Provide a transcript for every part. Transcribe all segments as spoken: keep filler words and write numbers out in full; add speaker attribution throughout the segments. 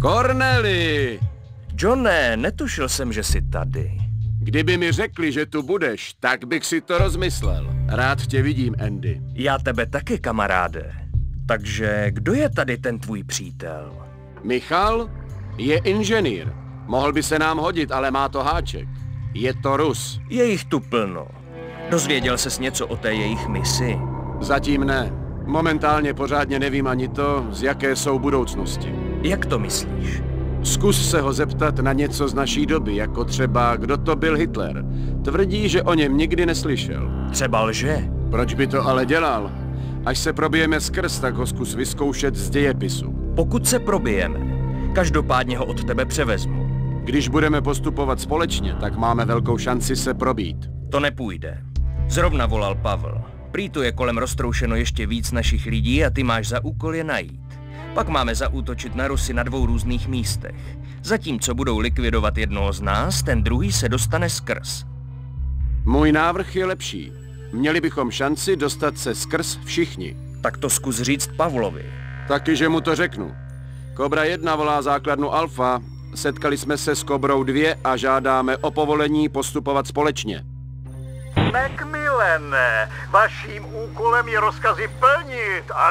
Speaker 1: Corneli!
Speaker 2: Johne, netušil jsem, že jsi tady.
Speaker 1: Kdyby mi řekli, že tu budeš, tak bych si to rozmyslel. Rád tě vidím, Andy.
Speaker 2: Já tebe taky, kamaráde. Takže kdo je tady ten tvůj přítel?
Speaker 1: Michal je inženýr. Mohl by se nám hodit, ale má to háček. Je to Rus.
Speaker 2: Je jich tu plno. Dozvěděl ses něco o té jejich misi?
Speaker 1: Zatím ne. Momentálně pořádně nevím ani to, z jaké jsou budoucnosti.
Speaker 2: Jak to myslíš?
Speaker 1: Zkus se ho zeptat na něco z naší doby, jako třeba, kdo to byl Hitler. Tvrdí, že o něm nikdy neslyšel.
Speaker 2: Třeba lže.
Speaker 1: Proč by to ale dělal? Až se probijeme skrz, tak ho zkus vyzkoušet z dějepisu.
Speaker 2: Pokud se probijeme, každopádně ho od tebe převezmu.
Speaker 1: Když budeme postupovat společně, tak máme velkou šanci se probít.
Speaker 2: To nepůjde. Zrovna volal Pavel. Prý tu je kolem roztroušeno ještě víc našich lidí a ty máš za úkol je najít. Pak máme zaútočit na Rusy na dvou různých místech. Zatímco budou likvidovat jednoho z nás, ten druhý se dostane skrz.
Speaker 1: Můj návrh je lepší. Měli bychom šanci dostat se skrz všichni.
Speaker 2: Tak to zkus říct Pavlovi.
Speaker 1: Taky, že mu to řeknu. Kobra jedna volá základnu Alfa. Setkali jsme se s Kobrou dva a žádáme o povolení postupovat společně.
Speaker 3: Macmillane, vaším úkolem je rozkazy plnit a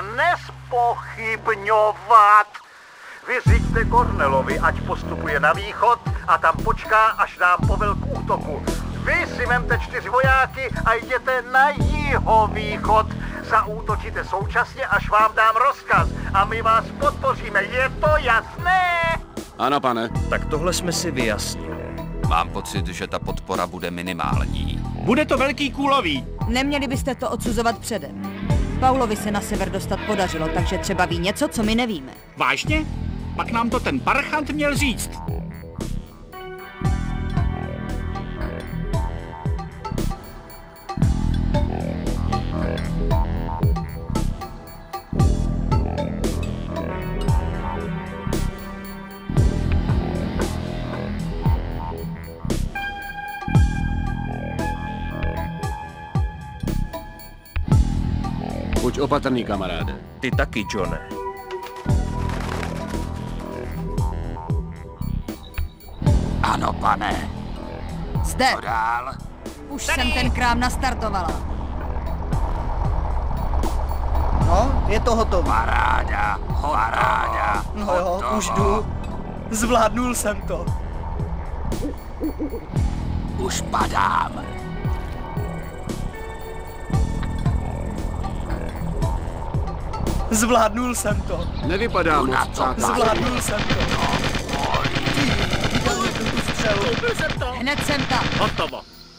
Speaker 3: nespochybňovat. Vyřiďte Cornelovi, ať postupuje na východ a tam počká, až dám povel k útoku. Vy si vemte čtyři vojáky a jděte na jihovýchod. Zaútočíte současně, až vám dám rozkaz a my vás podpoříme. Je to jasné?
Speaker 1: Ano, pane.
Speaker 2: Tak tohle jsme si vyjasnili.
Speaker 4: Mám pocit, že ta podpora bude minimální.
Speaker 5: Bude to velký kůlový.
Speaker 6: Neměli byste to odsuzovat předem. Paulovi se na sever dostat podařilo, takže třeba ví něco, co my nevíme.
Speaker 5: Vážně? Pak nám to ten parchant měl říct.
Speaker 1: Buď opatrný, kamaráde.
Speaker 2: Ty taky, Johne.
Speaker 4: Ano, pane.
Speaker 6: Zde.
Speaker 4: Co dál?
Speaker 6: Už Tady. jsem ten krám nastartovala.
Speaker 7: No, je to hotovo.
Speaker 4: Paráda, paráda.
Speaker 7: No jo, už jdu. Zvládnul jsem to.
Speaker 4: Už padám.
Speaker 7: Zvládnul jsem to.
Speaker 1: Nevypadá moc, přátelé.
Speaker 7: Zvládnul jsem to. Viděl někdo tu střelu?
Speaker 6: Hned jsem tam.
Speaker 5: Hotovo.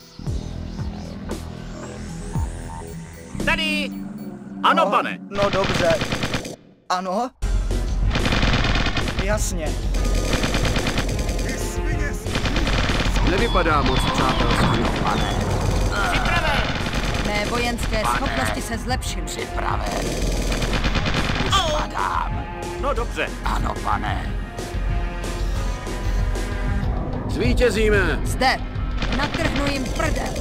Speaker 5: Tady. Ano,
Speaker 7: no,
Speaker 5: pane.
Speaker 7: No dobře. Ano? Jasně.
Speaker 1: Nevypadá moc, přátelé.
Speaker 4: Pane.
Speaker 5: Připraven.
Speaker 6: Mé vojenské
Speaker 4: Pane.
Speaker 6: schopnosti se zlepšily.
Speaker 4: Připraven. Už padám.
Speaker 5: No dobře.
Speaker 4: Ano, pane.
Speaker 1: Zvítězíme.
Speaker 6: Zde. Natrhnu jim prdel.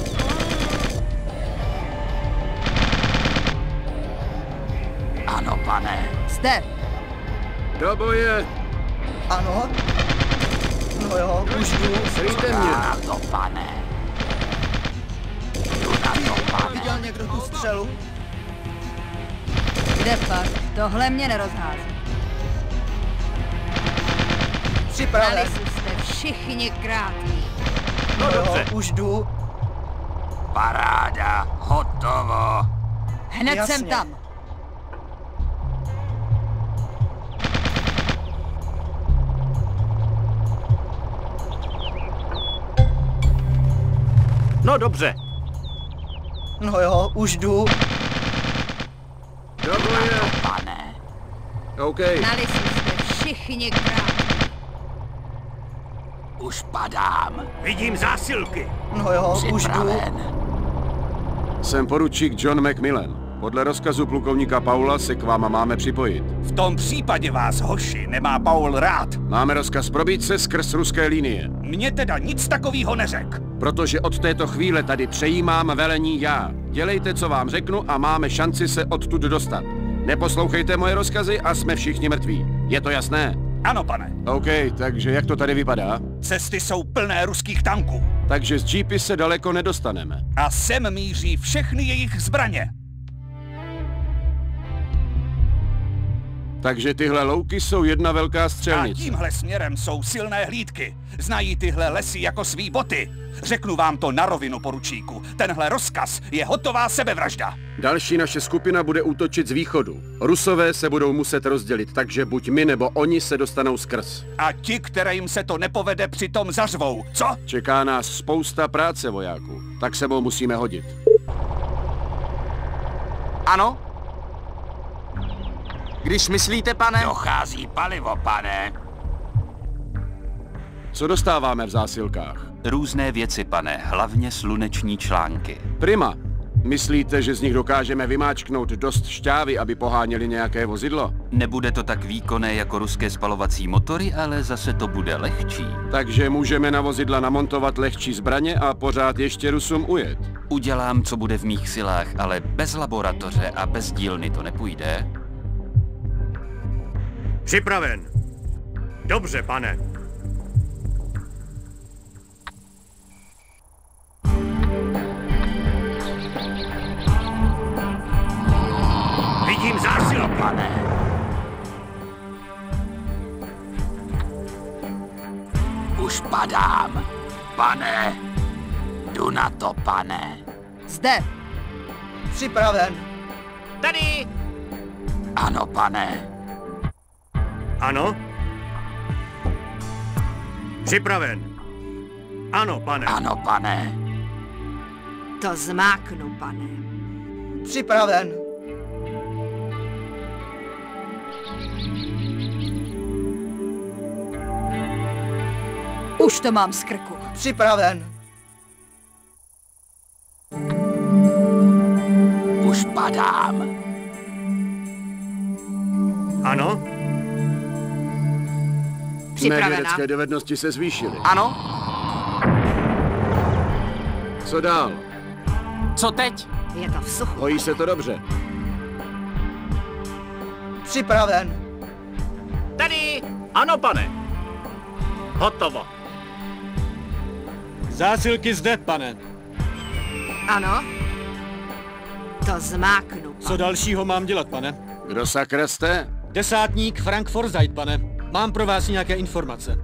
Speaker 4: Ano, pane.
Speaker 6: Zde.
Speaker 1: Do boje.
Speaker 7: Ano? No jo, už jdu.
Speaker 1: Sejte mě.
Speaker 4: Na to, pane. Jdu na to, pane.
Speaker 7: Viděl někdo tu střelu?
Speaker 6: Kde pak? Tohle mě nerozhází.
Speaker 7: Připraven.
Speaker 6: Na lisu jste všichni krátký.
Speaker 5: No
Speaker 7: No jo,
Speaker 5: dobře.
Speaker 7: už jdu.
Speaker 4: Paráda, hotovo.
Speaker 6: Hned
Speaker 7: Jasně.
Speaker 6: jsem tam.
Speaker 5: No dobře.
Speaker 7: No jo, už jdu.
Speaker 1: Do boje.
Speaker 4: Pane.
Speaker 1: OK.
Speaker 6: Na lisu jste všichni krátký.
Speaker 4: Už padám.
Speaker 5: Vidím zásilky.
Speaker 7: No jo, už jdu.
Speaker 4: Připraven.
Speaker 1: Jsem poručík John Macmillan. Podle rozkazu plukovníka Paula se k vám máme připojit.
Speaker 5: V tom případě vás, hoši, nemá Paul rád.
Speaker 1: Máme rozkaz probít se skrz ruské linie.
Speaker 5: Mně teda nic takového neřek.
Speaker 1: Protože od této chvíle tady přejímám velení já. Dělejte, co vám řeknu a máme šanci se odtud dostat. Neposlouchejte moje rozkazy a jsme všichni mrtví. Je to jasné?
Speaker 5: Ano, pane.
Speaker 1: OK, takže jak to tady vypadá?
Speaker 5: Cesty jsou plné ruských tanků.
Speaker 1: Takže z Jeepy se daleko nedostaneme.
Speaker 5: A sem míří všechny jejich zbraně.
Speaker 1: Takže tyhle louky jsou jedna velká
Speaker 5: A
Speaker 1: střelnice.
Speaker 5: tímhle směrem jsou silné hlídky. Znají tyhle lesy jako svý boty. Řeknu vám to na rovinu, poručíku. Tenhle rozkaz je hotová sebevražda.
Speaker 1: Další naše skupina bude útočit z východu. Rusové se budou muset rozdělit, takže buď my nebo oni se dostanou skrz.
Speaker 5: A ti, kterým se to nepovede, přitom zařvou. Co?
Speaker 1: Čeká nás spousta práce, vojáků. Tak sebou musíme hodit.
Speaker 7: Ano? Když myslíte, pane?
Speaker 3: Dochází palivo, pane.
Speaker 1: Co dostáváme v zásilkách?
Speaker 4: Různé věci, pane, hlavně sluneční články.
Speaker 1: Prima. Myslíte, že z nich dokážeme vymáčknout dost šťávy, aby poháněli nějaké vozidlo?
Speaker 4: Nebude to tak výkonné jako ruské spalovací motory, ale zase to bude lehčí.
Speaker 1: Takže můžeme na vozidla namontovat lehčí zbraně a pořád ještě Rusům ujet.
Speaker 4: Udělám, co bude v mých silách, ale bez laboratoře a bez dílny to nepůjde.
Speaker 8: Připraven. Dobře, pane. Vidím zásilu, pane.
Speaker 3: Už padám. Pane. Jdu na to, pane.
Speaker 6: Zde.
Speaker 7: Připraven.
Speaker 8: Tady.
Speaker 3: Ano, pane.
Speaker 8: Ano. Připraven. Ano, pane.
Speaker 3: Ano, pane.
Speaker 6: To zmáknu, pane.
Speaker 7: Připraven.
Speaker 6: Už to mám z krku.
Speaker 7: Připraven.
Speaker 3: Už padám.
Speaker 8: Ano.
Speaker 1: Mé vědecké dovednosti se zvýšily.
Speaker 7: Ano?
Speaker 1: Co dál?
Speaker 7: Co teď?
Speaker 6: Je to v suchu.
Speaker 1: Hojí se to dobře.
Speaker 7: Připraven.
Speaker 8: Tady. Ano, pane. Hotovo.
Speaker 9: Zásilky zde, pane.
Speaker 6: Ano. To zmáknu.
Speaker 9: Co dalšího mám dělat, pane?
Speaker 1: Kdo sakra jste?
Speaker 9: Desátník Frank Forsyth, pane. Mám pro vás nějaké informace.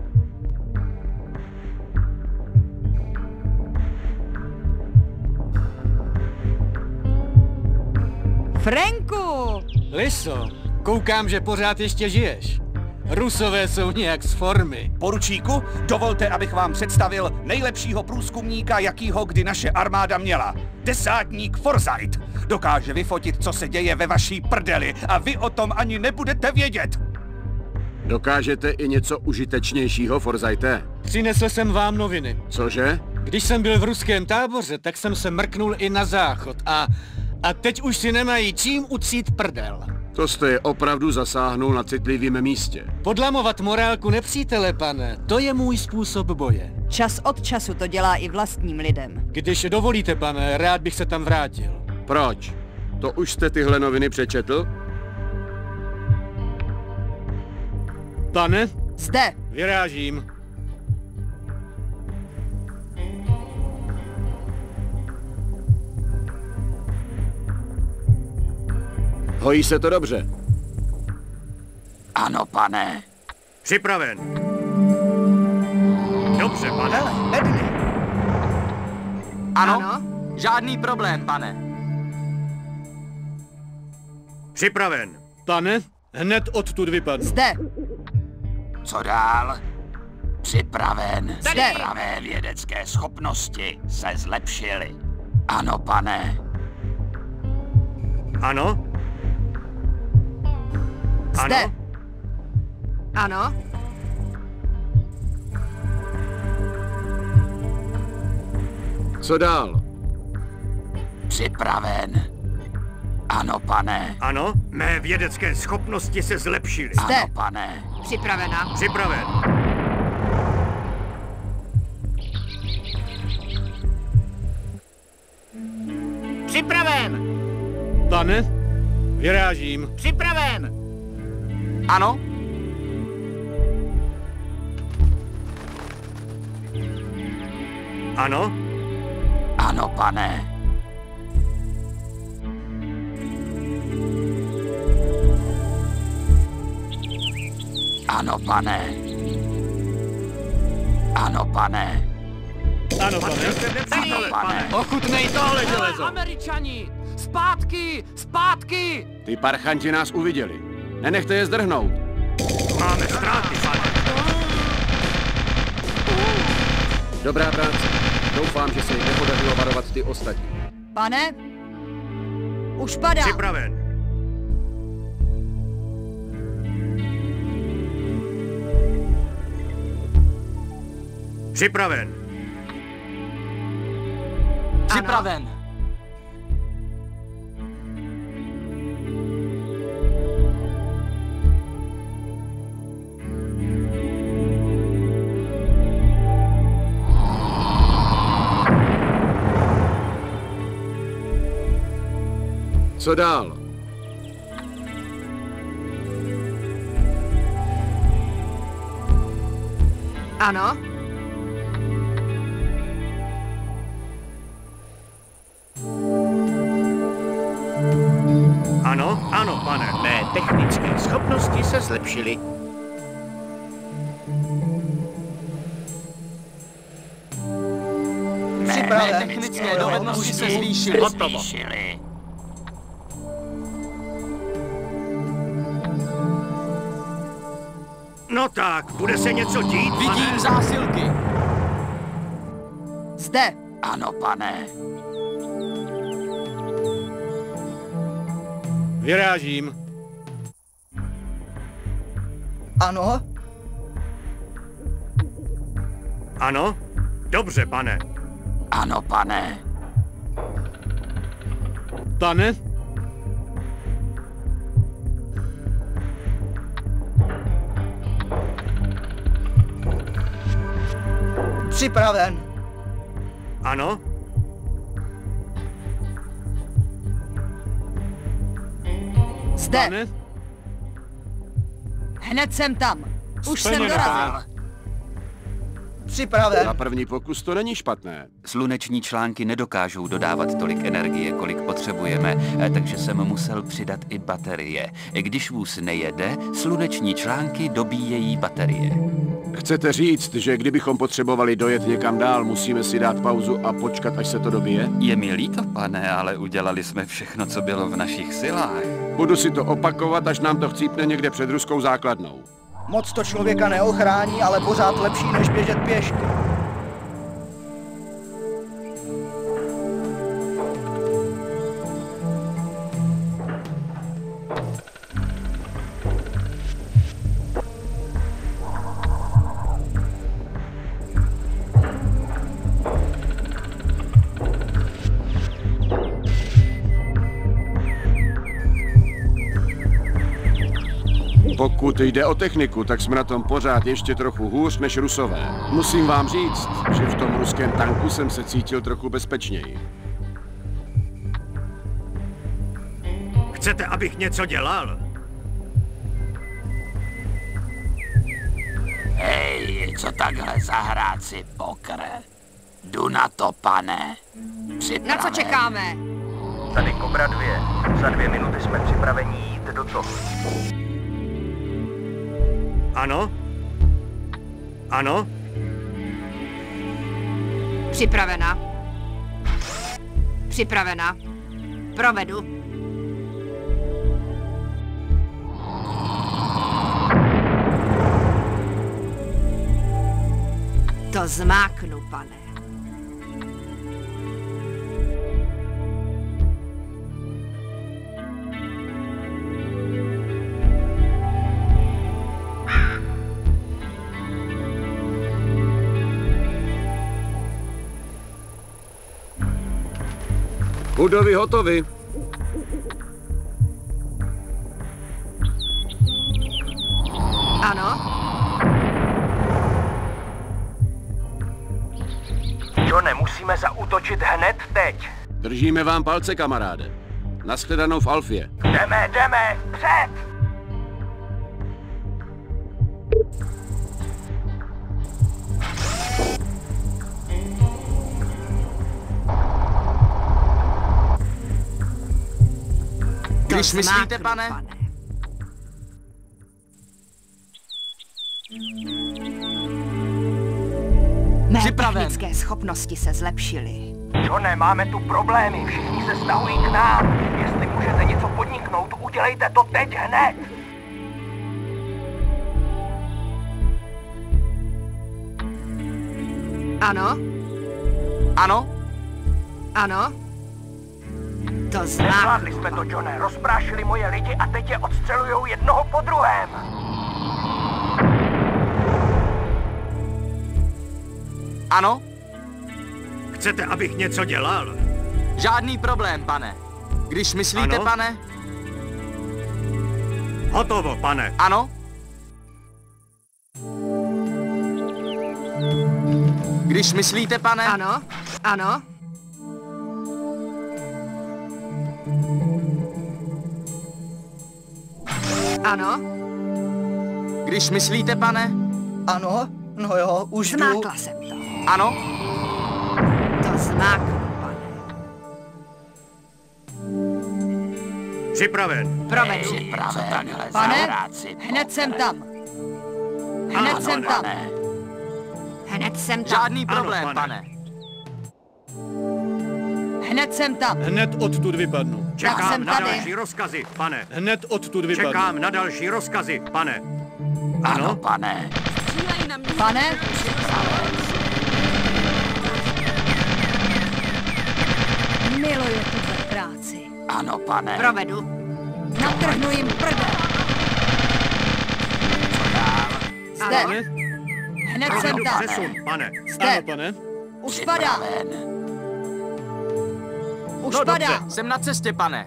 Speaker 6: Franku!
Speaker 9: Liso, koukám, že pořád ještě žiješ. Rusové jsou nějak z formy.
Speaker 5: Poručíku, dovolte, abych vám představil nejlepšího průzkumníka, jakýho kdy naše armáda měla. Desátník Forsyth. Dokáže vyfotit, co se děje ve vaší prdeli a vy o tom ani nebudete vědět.
Speaker 1: Dokážete i něco užitečnějšího, Forsythe?
Speaker 9: Přinesl jsem vám noviny.
Speaker 1: Cože?
Speaker 9: Když jsem byl v ruském táboře, tak jsem se mrknul i na záchod a... A teď už si nemají čím ucít prdel.
Speaker 1: To jste je opravdu zasáhnul na citlivém místě.
Speaker 9: Podlamovat morálku nepřítele, pane, to je můj způsob boje.
Speaker 6: Čas od času to dělá i vlastním lidem.
Speaker 9: Když dovolíte, pane, rád bych se tam vrátil.
Speaker 1: Proč? To už jste tyhle noviny přečetl?
Speaker 9: Pane?
Speaker 6: Zde.
Speaker 9: Vyrážím.
Speaker 1: Hojí se to dobře.
Speaker 3: Ano, pane.
Speaker 8: Připraven. Dobře, pane.
Speaker 7: Hele, bedny. Ano?
Speaker 6: Ano.
Speaker 7: Žádný problém, pane.
Speaker 8: Připraven.
Speaker 9: Pane, hned odtud vypadnu.
Speaker 6: Zde.
Speaker 3: Co dál? Připraven.
Speaker 6: Zde.
Speaker 3: Pravé vědecké schopnosti se zlepšily. Ano, pane.
Speaker 8: Ano.
Speaker 6: Zde.
Speaker 8: Ano.
Speaker 6: Ano.
Speaker 1: Co dál?
Speaker 3: Připraven. Ano, pane.
Speaker 8: Ano. Mé vědecké schopnosti se zlepšily.
Speaker 6: Zde.
Speaker 3: Ano, pane.
Speaker 6: Připravena.
Speaker 8: Připraven.
Speaker 7: Připraven.
Speaker 9: Pane, vyrážím.
Speaker 7: Připraven. Ano?
Speaker 8: Ano?
Speaker 5: Ano, pane. Ano, pane. Ano, pane.
Speaker 9: Ano, pane.
Speaker 5: Ano, pane.
Speaker 9: Ochutnej tohle železo.
Speaker 7: Američani! Zpátky! Zpátky!
Speaker 1: Ty parchanti nás uviděli. Nenechte je zdrhnout.
Speaker 8: Máme ztráty, pane.
Speaker 1: Dobrá práce. Doufám, že se jim nepodařilo varovat ty ostatní.
Speaker 6: Pane? Už padá.
Speaker 8: Připraven. Připraven.
Speaker 7: Připraven.
Speaker 1: Co dál?
Speaker 6: Ano.
Speaker 8: Ano, ano, pane.
Speaker 3: Mé technické schopnosti se zlepšily.
Speaker 7: Připraven. Technické dovednosti se zvýšily.
Speaker 3: Hotovo.
Speaker 8: No tak, bude se něco dít, pane?
Speaker 7: Vidím zásilky.
Speaker 6: Zde.
Speaker 5: Ano, pane.
Speaker 9: Vyrážím.
Speaker 7: Ano?
Speaker 8: Ano? Dobře, pane.
Speaker 5: Ano, pane.
Speaker 9: Pane?
Speaker 7: Připraven.
Speaker 8: Ano?
Speaker 6: Zde.
Speaker 9: Pane?
Speaker 6: Hned jsem tam. Už jsem
Speaker 9: Splněno,
Speaker 6: dorazil.
Speaker 9: pane.
Speaker 7: Připraven.
Speaker 1: Na první pokus to není špatné.
Speaker 4: Sluneční články nedokážou dodávat tolik energie, kolik potřebujeme, eh, takže jsem musel přidat i baterie. Když vůz nejede, sluneční články dobíjejí baterie.
Speaker 1: Chcete říct, že kdybychom potřebovali dojet někam dál, musíme si dát pauzu a počkat, až se to dobije?
Speaker 4: Je mi líto, pane, ale udělali jsme všechno, co bylo v našich silách.
Speaker 1: Budu si to opakovat, až nám to chcípne někde před ruskou základnou.
Speaker 7: Moc to člověka neochrání, ale pořád lepší, než běžet pěšky.
Speaker 1: Pokud jde o techniku, tak jsme na tom pořád ještě trochu hůř než Rusové. Musím vám říct, že v tom ruském tanku jsem se cítil trochu bezpečněji.
Speaker 8: Chcete, abych něco dělal?
Speaker 5: Hej, co takhle zahrát si pokr? Jdu na to, pane. Připraven.
Speaker 6: Na co čekáme?
Speaker 3: Tady Kobra dvě. Za dvě minuty jsme připraveni jít do toho.
Speaker 8: Ano? Ano?
Speaker 6: Připravena. Připravena. Provedu. To zmáknu, pane.
Speaker 1: Budovy hotovy.
Speaker 6: Ano.
Speaker 3: Johne, musíme zaútočit hned teď.
Speaker 1: Držíme vám palce, kamaráde. Nashledanou v Alfě.
Speaker 3: Jdeme, jdeme, před!
Speaker 10: Když myslíte, pane?
Speaker 11: Mé technické schopnosti se zlepšily.
Speaker 3: Johne, máme tu problémy, všichni se stahují k nám. Jestli můžete něco podniknout, udělejte to teď hned.
Speaker 11: Ano?
Speaker 10: Ano?
Speaker 11: Ano? To znám.
Speaker 3: Nezvládli jsme to, Johne, rozprášili moje lidi a teď je odstřelujou jednoho po druhém.
Speaker 10: Ano?
Speaker 8: Chcete, abych něco dělal?
Speaker 10: Žádný problém, pane. Když myslíte,
Speaker 8: Ano?
Speaker 10: pane?
Speaker 8: Hotovo, pane.
Speaker 10: Ano? Když myslíte, pane?
Speaker 11: Ano? Ano? Ano?
Speaker 10: Když myslíte, pane?
Speaker 7: Ano? No jo, už jdu.
Speaker 11: Zmákla jsem to.
Speaker 10: Ano?
Speaker 11: To zmáknu, pane.
Speaker 8: Připraven.
Speaker 11: Provedu.
Speaker 6: Pane, hned jsem tam. Hned
Speaker 8: Ano,
Speaker 6: jsem
Speaker 8: pane.
Speaker 6: tam.
Speaker 11: Hned jsem tam.
Speaker 10: Žádný
Speaker 8: Ano,
Speaker 10: problém,
Speaker 8: pane.
Speaker 10: pane.
Speaker 6: Hned jsem tam.
Speaker 9: Hned odtud vypadnu.
Speaker 8: Čekám
Speaker 6: jsem
Speaker 8: na
Speaker 6: tady.
Speaker 8: další rozkazy, pane.
Speaker 9: Hned odtud vypadnu.
Speaker 8: Čekám na další rozkazy, pane. Ano,
Speaker 10: pane.
Speaker 6: Pane, miluju tuhle práci.
Speaker 10: Ano, pane.
Speaker 11: Provedu.
Speaker 6: Natrhnu jim prdel. Zde.
Speaker 11: Ano?
Speaker 6: Hned jsem
Speaker 8: provedu
Speaker 6: tam.
Speaker 8: přesun, pane.
Speaker 6: Zde.
Speaker 9: Ano, pane.
Speaker 6: Už padám. Už
Speaker 10: No dobře,
Speaker 6: padám.
Speaker 10: jsem na cestě, pane.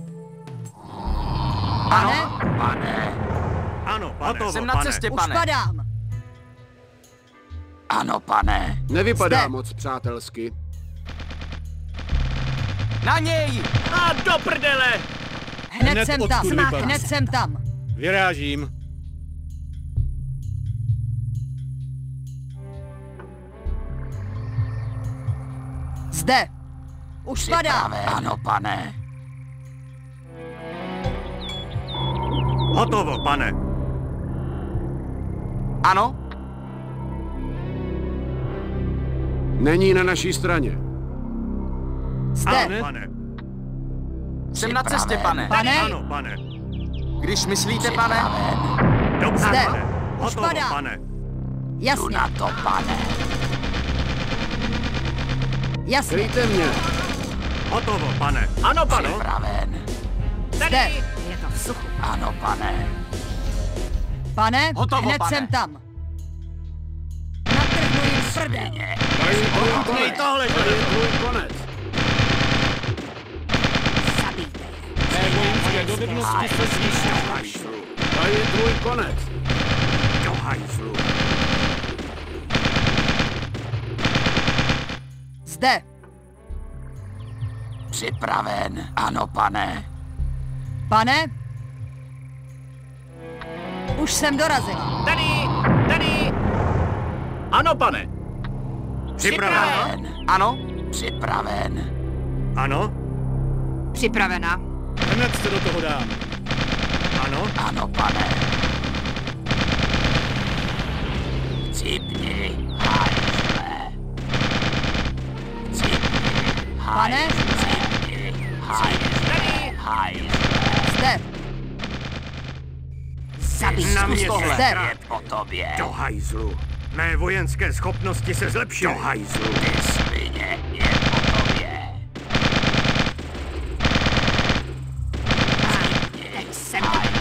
Speaker 6: Pane,
Speaker 10: Pane.
Speaker 8: Ano, hotovo,
Speaker 10: Jsem na
Speaker 8: pane.
Speaker 10: cestě,
Speaker 6: už
Speaker 10: pane.
Speaker 6: padám.
Speaker 10: Ano, pane.
Speaker 1: Nevypadá
Speaker 6: Zde.
Speaker 1: moc přátelsky.
Speaker 10: Na něj!
Speaker 8: A do prdele!
Speaker 6: Hned,
Speaker 9: Hned
Speaker 6: jsem
Speaker 9: odtud
Speaker 6: tam.
Speaker 9: vypadnu.
Speaker 6: Hned jsem tam.
Speaker 9: Vyrážím.
Speaker 6: Zde. Už padám.
Speaker 10: Ano, pane.
Speaker 8: Hotovo, pane.
Speaker 10: Ano?
Speaker 1: Není na naší straně.
Speaker 6: Zde.
Speaker 8: Ano, pane.
Speaker 10: Jsem na cestě, pane.
Speaker 6: Pane,
Speaker 8: Ano, pane.
Speaker 10: Když myslíte, pane?
Speaker 8: Dobře,
Speaker 6: Zde.
Speaker 8: pane.
Speaker 6: Už
Speaker 8: Hotovo,
Speaker 6: padám.
Speaker 8: pane.
Speaker 6: jasně,
Speaker 10: to, pane.
Speaker 6: jasně.
Speaker 1: Kryjte mě.
Speaker 8: Hotovo, pane. Ano, pane.
Speaker 10: Připraven.
Speaker 6: Zde.
Speaker 11: Je to v suchu.
Speaker 10: Ano, pane.
Speaker 6: Pane,
Speaker 10: Hotovo,
Speaker 6: hned
Speaker 10: pane.
Speaker 6: jsem tam. Natrhnu jim prdel.
Speaker 8: Utnej tohle,
Speaker 1: To je tvůj konec.
Speaker 11: Zabijte je.
Speaker 9: Mé vojenské dovednosti se zvýší.
Speaker 1: To je tvůj konec.
Speaker 8: do hajzlu.
Speaker 6: Zde.
Speaker 10: Připraven. Ano, pane.
Speaker 6: Pane, už jsem dorazila.
Speaker 8: Tady, tady. Ano, pane. Připraven.
Speaker 10: Ano? Připraven.
Speaker 8: Ano,
Speaker 11: Připravena.
Speaker 9: Hned se do toho dám.
Speaker 8: ano.
Speaker 10: Ano, pane. Cipni, hajzle. Cipni,
Speaker 6: Pane,
Speaker 10: cipni, hajzle, hajzle.
Speaker 6: zde.
Speaker 11: Zabijte.
Speaker 8: Na mě
Speaker 10: tohle.
Speaker 8: se
Speaker 6: Zde.
Speaker 8: krát.
Speaker 10: Po tobě.
Speaker 8: Do hajzlu. Mé vojenské schopnosti se zlepšily. Do hajzlu.
Speaker 10: Ty svině je po tobě.
Speaker 11: Teď jsem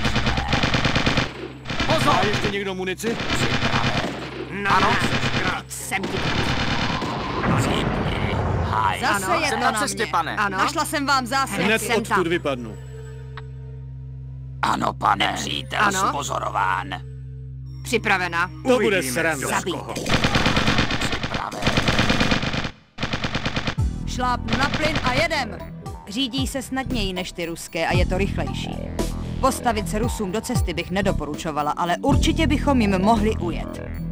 Speaker 9: Má ještě někdo munici?
Speaker 8: Na
Speaker 10: Ano.
Speaker 8: mě se krát.
Speaker 11: jsem ti.
Speaker 10: Cipni, hajzle.
Speaker 6: Zase je
Speaker 10: Jsem
Speaker 6: to
Speaker 10: na
Speaker 6: na
Speaker 10: cestě,
Speaker 6: mě.
Speaker 10: pane.
Speaker 11: Ano.
Speaker 6: Našla jsem vám zásah.
Speaker 9: Hned
Speaker 11: jsem
Speaker 9: odtud
Speaker 11: tam.
Speaker 9: vypadnu.
Speaker 10: Ano, pane. Nepřítel
Speaker 11: Ano.
Speaker 10: spozorován.
Speaker 11: Připravena.
Speaker 9: To bude
Speaker 8: Uvidíme,
Speaker 9: sranda.
Speaker 8: kdo z koho.
Speaker 10: Připraven.
Speaker 6: Šlápnu na plyn a jedem. Řídí se snadněji než ty ruské a je to rychlejší. Postavit se Rusům do cesty bych nedoporučovala, ale určitě bychom jim mohli ujet.